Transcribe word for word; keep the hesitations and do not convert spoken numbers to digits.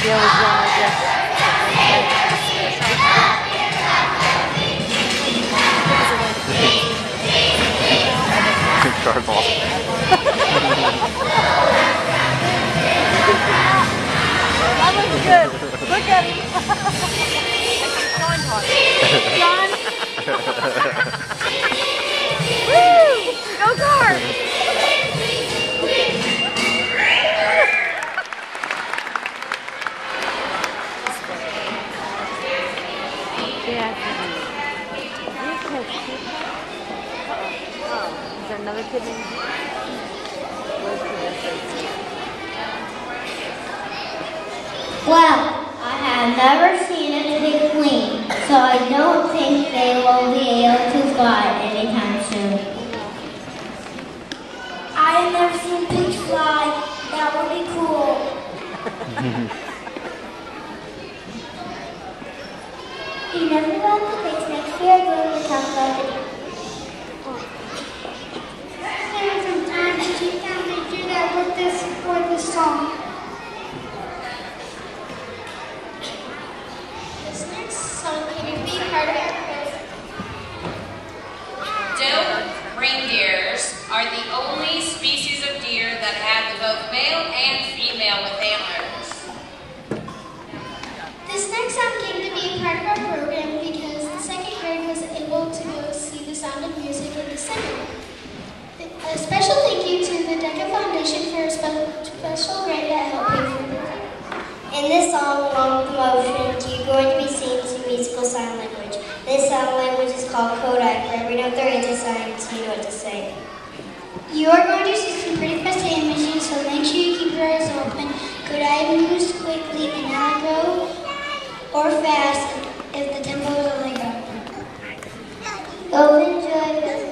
video is going like this. Cardball. That looks good. Look at him. John. Woo! Go kart! Yeah. Oh, is there another kid in here? Well, I have never seen it to be clean, so I don't think they will be able to fly anytime soon. I have never seen pigs fly. That would be cool. You never know about the pigs. Next year I'm going to talk about it. There was some time that you found to do that with this, with this song. Doe reindeers are the only species of deer that have both male and female with antlers. This next song came to be a part of our program because the second grade was able to go see The Sound of Music in December. A special thank you to the DECA Foundation for a spe special grant that helped pay for it. In this song, along with the motions, you're going to be singing some musical sign language. This sign language is called Kodak. For every note there is a sign, so you know what to say. You are going to see some pretty fast animations, so make sure you keep your eyes open. Kodak moves quickly and now go or fast if the tempo is only go. Go enjoy.